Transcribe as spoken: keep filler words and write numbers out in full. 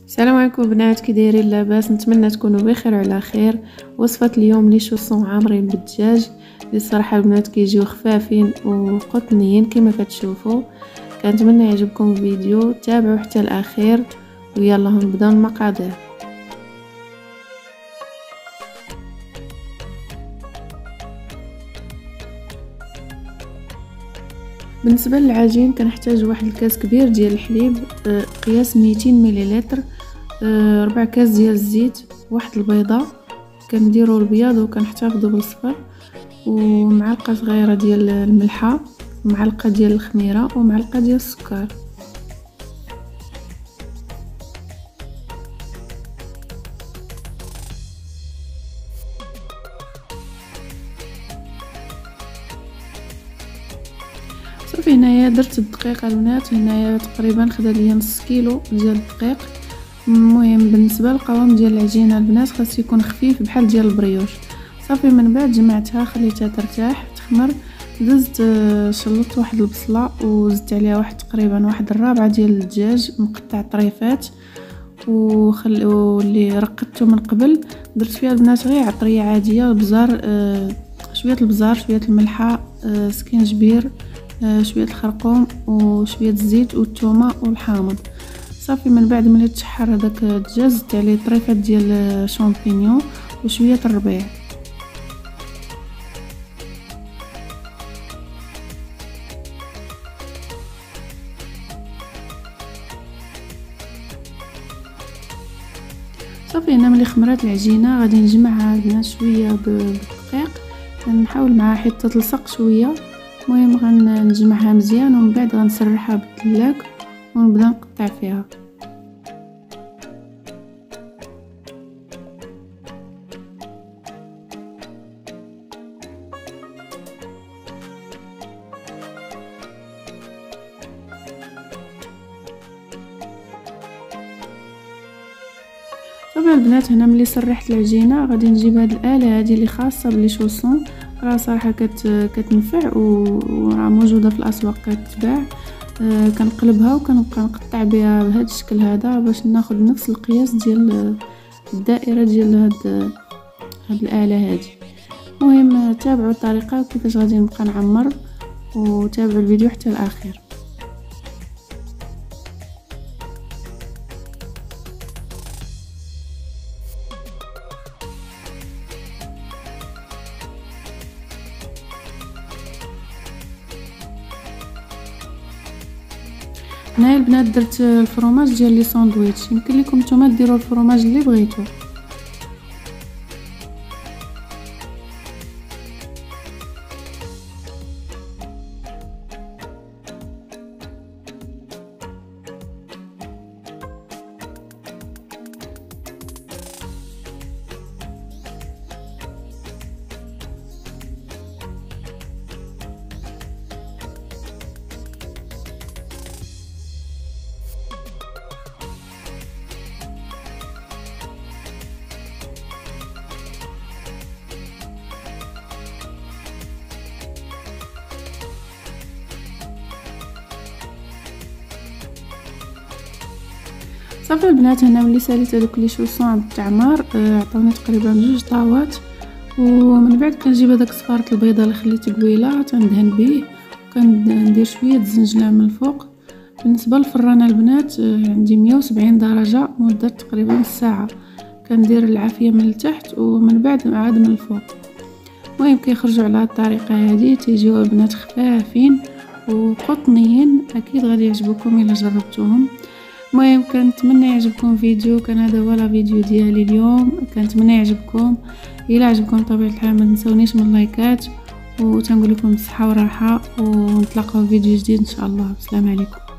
السلام عليكم بنات، كي دايرين؟ لاباس؟ نتمنى تكونوا بخير وعلى خير. وصفه اليوم لي شوسون عامرين بالدجاج اللي الصراحه البنات كيجيو خفافين وقطنيين كما كتشوفوا. كنتمنى يعجبكم الفيديو، تابعوا حتى الاخير ويلا نبداو المقادير. بالنسبه للعجين كنحتاج واحد الكاس كبير ديال الحليب قياس مئتين مليلتر، ربع كاس ديال الزيت، واحد البيضه كنديروا البياض وكنحتفظوا بالصفر، ومعلقه صغيره ديال الملحه، معلقه ديال الخميره، ومعلقه ديال السكر. صافي هنايا درت الدقيق البنات، هنايا تقريبا خدا ليا نص كيلو ديال الدقيق. المهم بالنسبه للقوام ديال العجينه البنات خاص يكون خفيف بحال ديال البريوش. صافي من بعد جمعتها خليتها ترتاح تخمر، دزت شلطت واحد البصله وزدت عليها واحد تقريبا واحد الرابعه ديال الدجاج مقطع طريفات، وخل واللي رقدته من قبل درت فيها البنات غير عطريه عاديه، البزار آه شويه البزار، شويه الملحه، آه سكينجبير، آه شويه الخرقوم وشويه الزيت والثومه والحامض. صافي من بعد ملي تشحر هذاك الدجاج زدت عليه طريفات ديال الشامبينيون وشويه الربيع. صافي هنا ملي خمرات العجينه غادي نجمعها البنات شويه بالدقيق، نحاول معها حتى تلصق شويه. المهم غنجمعها مزيان ومن بعد غنسرحها بالثلاك ونبدا نقطع فيها. طبعا البنات هنا ملي سرحت العجينه غادي نجيب هاد الاله هذه اللي خاصه بلي شوسون، راه صراحه كت كتنفع وراه موجوده في الاسواق كتباع. آه كنقلبها وكنبقى نقطع بها بهذا الشكل هذا باش ناخذ نفس القياس ديال الدائره ديال هاد هاد الاله هذه. المهم تابعوا الطريقه كيفاش غادي نبقى نعمر، وتابعوا الفيديو حتى الاخير. هنايا البنات درت الفرماج ديال لي ساندويتش، يمكن لكم نتوما ديروا الفرماج اللي بغيتو. صافي البنات هنا ملي ساليت هذوك لي شوسون بالتعمار عطاوني تقريبا جوج طاوات، ومن بعد كنجيب هذاك صفاره البيضه اللي خليت قبيله تندهن به، وكندير شويه الزنجلان من الفوق. بالنسبه للفران البنات عندي مية وسبعين درجه مده تقريبا ساعه، كندير العافيه من التحت ومن بعد عاد من الفوق. المهم كيخرجوا على الطريقه هذه تيجيو البنات خفافين وقطنيين، اكيد غادي يعجبوكم الا جربتوهم. المهم كنتمنى يعجبكم فيديو، كان هذا هو الفيديو ديالي اليوم، كنتمنى يعجبكم. الى عجبكم بطبيعه الحال ما تنسونيش من اللايكات، وتنقول لكم بالصحه والراحه، ونتلاقاو في فيديو جديد ان شاء الله. السلام عليكم.